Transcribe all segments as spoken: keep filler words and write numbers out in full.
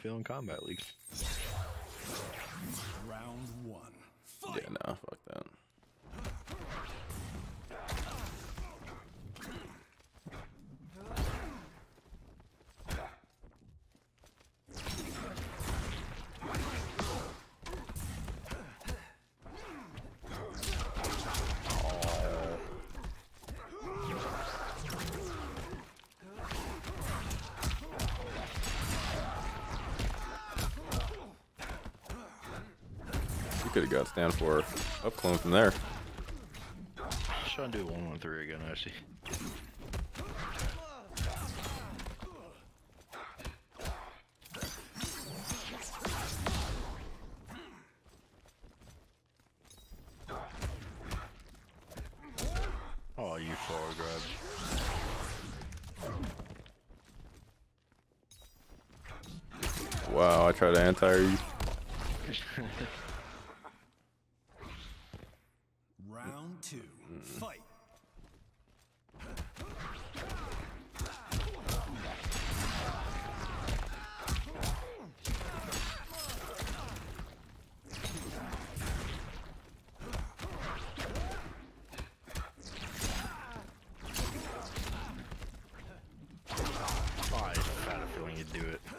in Combat League. Round one. Fight. Yeah, nah, fuck that. You could have got stand for up clone from there. Trying to do one one three again, actually. Oh, you forward grabs. Wow, I tried to anti you. Round two. Fight. Oh, I just had a feeling you'd do it.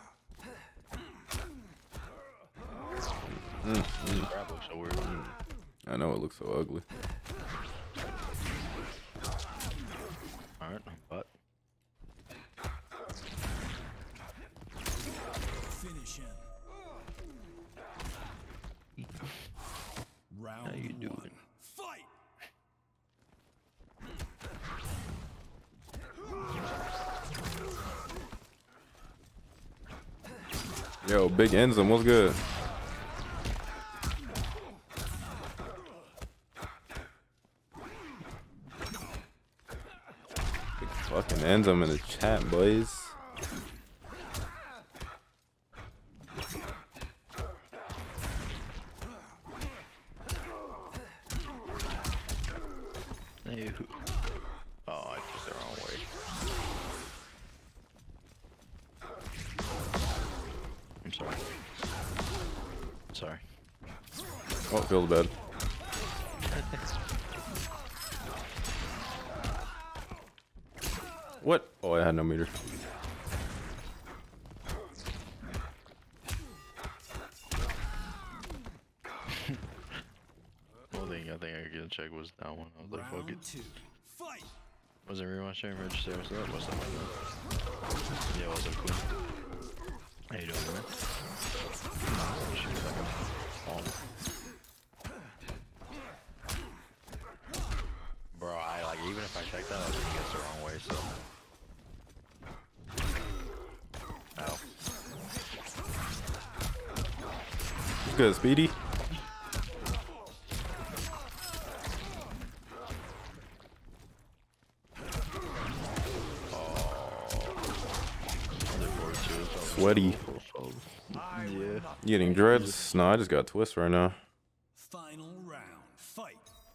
Mm, mm. Grab looks so weird. I know it looks so ugly. Alright, but Finish him. Round how you doing? one. Fight. Yo, Big Enzim, what's good? Big fucking Enzim in the chat, boys. Hey, who- oh, I took the wrong way. I'm sorry. Sorry. Oh, it feels bad. What? Oh, I had no meter. One thing I think I could check was that one. I was like, fuck it. Round two. Fight. Was it rewatching register? So that was something like that. Yeah, what's up, Queen? How you doing, man? Oh, shit, like a palm. Bro, I like even if I check that, I was gonna guess the wrong way. So. Oh. What's good, Speedy? Sweaty. Yeah. You getting dreads? No, I just got twist right now. Final round. Fight.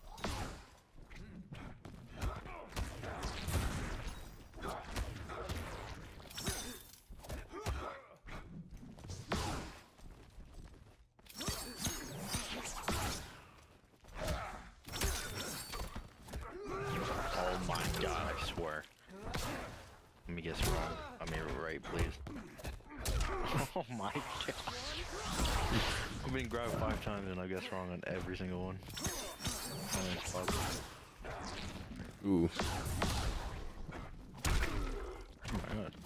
Oh my god, I swear. Let me guess wrong. I mean right, please. Oh my god. I've been grabbed five times and I guess wrong on every single one. I mean, it's possible. Ooh. Oh my god.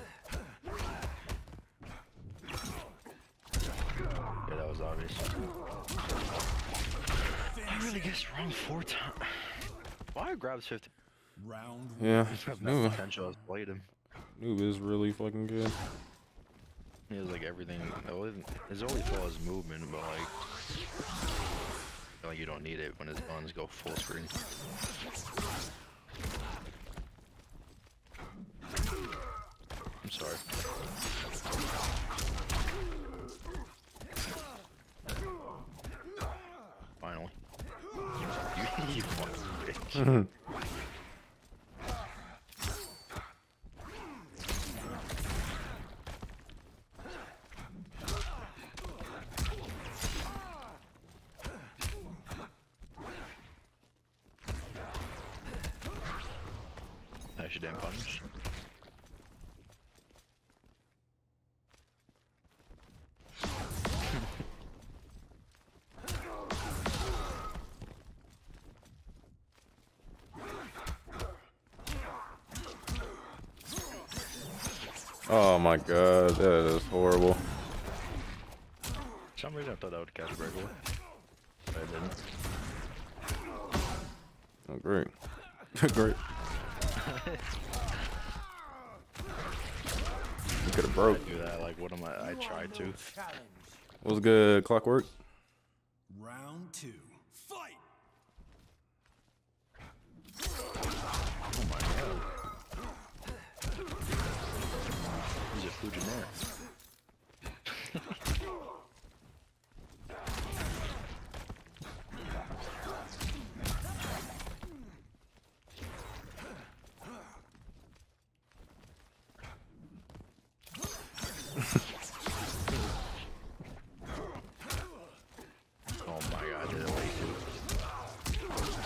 Yeah, that was obvious. I really guessed wrong four times. Why grabs fifty? Round Yeah. That's Noob. potential. I played him. Noob is really fucking good. He has like everything. His only flaw is movement, but like, like you don't need it when his guns go full screen. I'm sorry. Finally. You, you fucking bitch. punish, you didn't punish. Oh my god, that is horrible. For some reason I thought that would catch breakaway. But I didn't. Oh, great. Great. You could have broke. I do that, like, what am I? I tried to. What was good, Clockwork? Round two. Fight! Oh my god. He's a Fujimaru. Oh my god, I did it way too.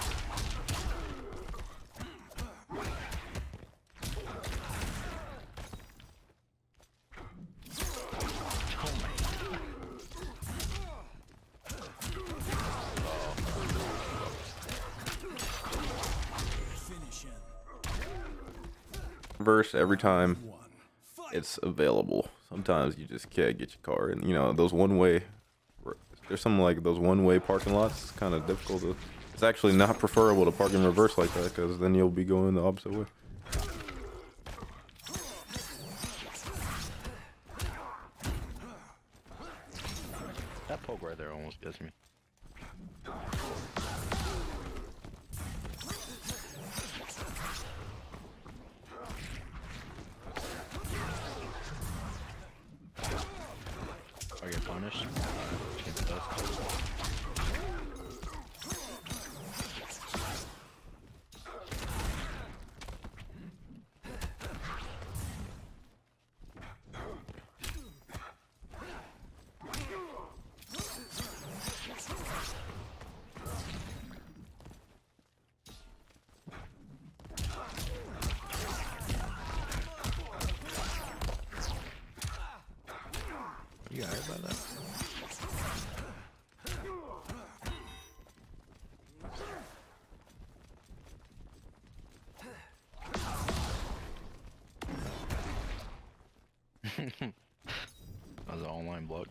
Oh my god. Finish him. Verse every time One. Fight! it's available. Sometimes you just can't get your car, and you know those one-way. There's some like those one-way parking lots. It's kind of difficult to. It's actually not preferable to park in reverse like that, because then you'll be going the opposite way. That poke right there almost gets me. I get punished. Chance it does. You got hurt by that? That was an online block.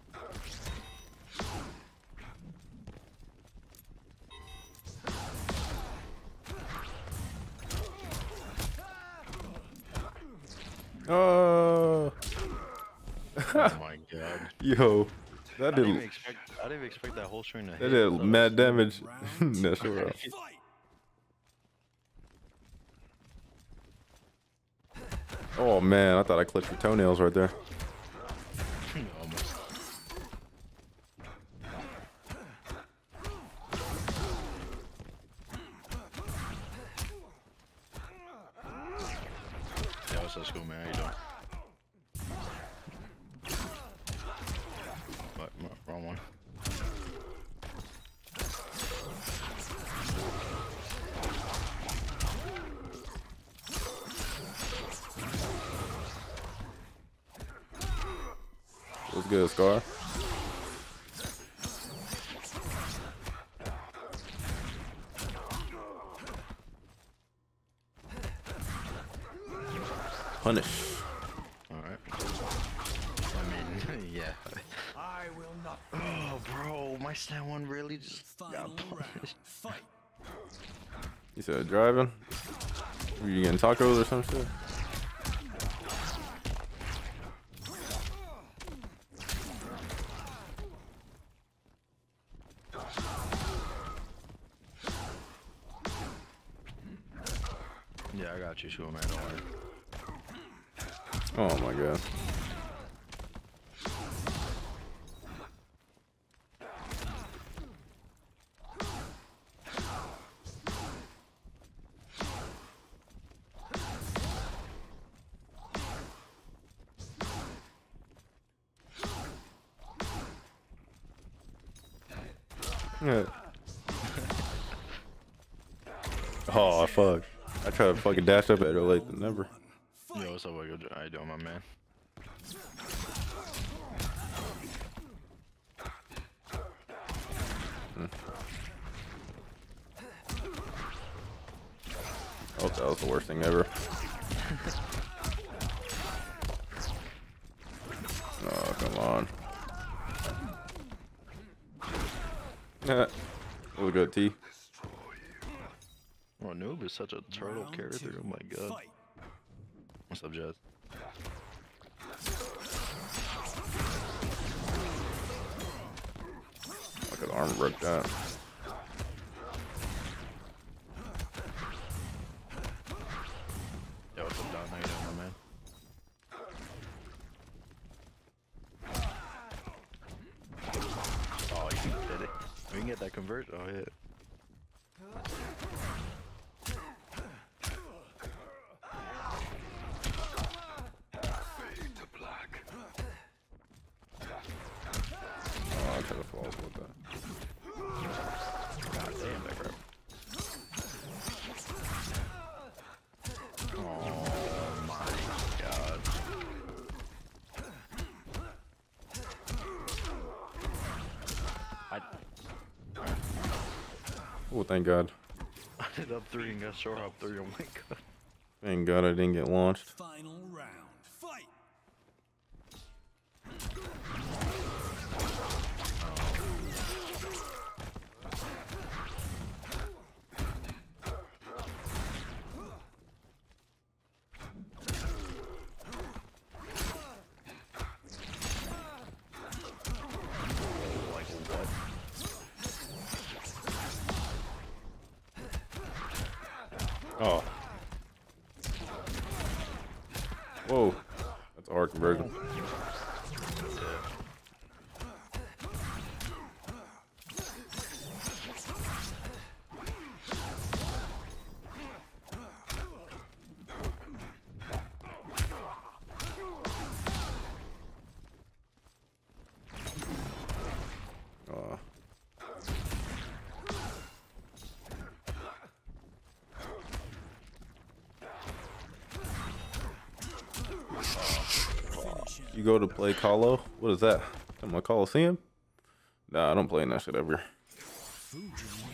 Oh, Oh my god. yo, that I didn't even did expect I didn't even expect that whole string to that hit. did so- mad damage. Round two. That's sure. Fight! Oh man, I thought I clipped your toenails right there. Almost. Yeah, what's up, school man? How you doing? What? m- Wrong one. What's good, Scar? Punish. Alright. I mean, yeah. I will not. Oh, bro, my stand one really just got Final round. punished. Fight! You said driving? Were you getting tacos or some shit? Yeah, I got you, school man. Don't worry. Oh my god. Yeah. Oh fuck. I try to fucking dash up at her late than never. Yo, what's up, Wiggle? How you doing, my man? Oh, that was the worst thing ever. Oh, come on. That was good, T. Oh, Noob is such a turtle Round character. two, Oh my god. fight. What's up, Jazz? Like his arm broke that. Yo, what's up, Don? How you doing, my man? Oh, you did it. We can get that convert. Oh, yeah. Oh, I tried to fall with that. God damn, that crap. Oh my god. I, Oh, thank God. I did up three and got short up three. Oh my god. Thank God I didn't get launched. Final round. Fight. Like what? Oh. Whoa. That's a hard conversion. Oh. Finish him. You go to play Colo? What is that? Am I Coliseum? Nah, I don't play in that shit ever. Fujin